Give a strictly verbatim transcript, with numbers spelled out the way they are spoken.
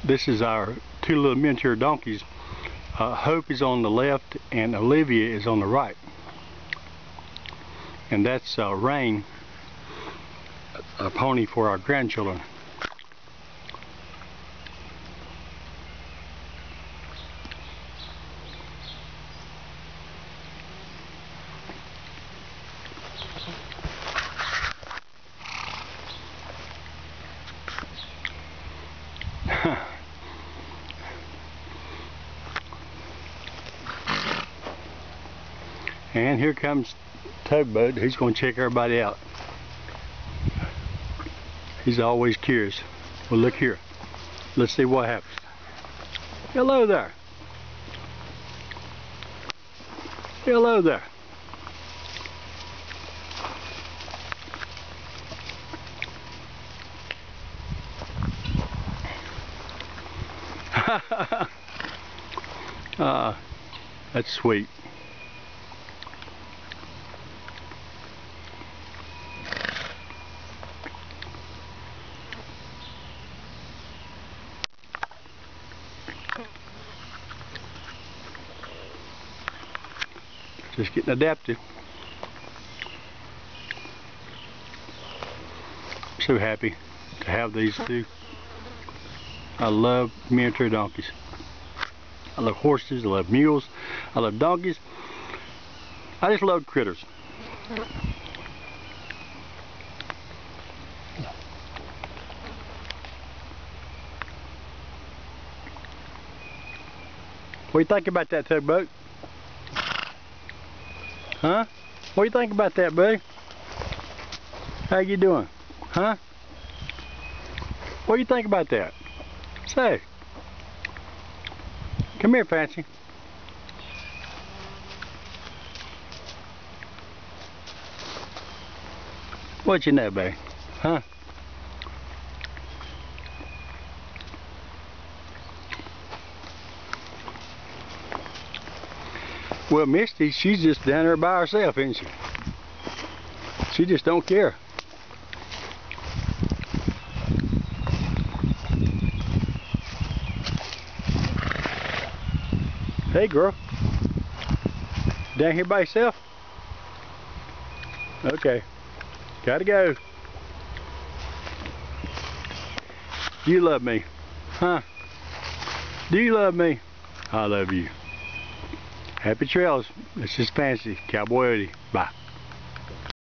This is our two little miniature donkeys. Uh, Hope is on the left and Olivia is on the right. And that's uh, Rain, a pony for our grandchildren. And here comes Tugboat. He's going to check everybody out. He's always curious. Well, look here. Let's see what happens. Hello there. Hello there. uh, that's sweet. Just getting adapted. I'm so happy to have these two. I love miniature donkeys. I love horses, I love mules, I love donkeys. I just love critters. What do you think about that, Tugboat? Huh? What do you think about that, buddy? How you doing? Huh? What do you think about that? Say. Come here, Fancy. What you know, baby? Huh? Well, Misty, she's just down there by herself, isn't she? She just don't care. Hey, girl. Down here by yourself? Okay. Gotta go. You love me, huh? Do you love me? I love you. Happy trails. This is Fancy. Cowboy Odie. Bye.